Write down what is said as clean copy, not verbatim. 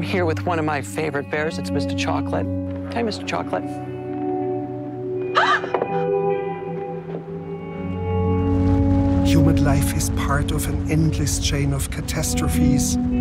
here with one of my favorite bears. It's Mr. Chocolate. Hi, Mr. Chocolate. Human life is part of an endless chain of catastrophes.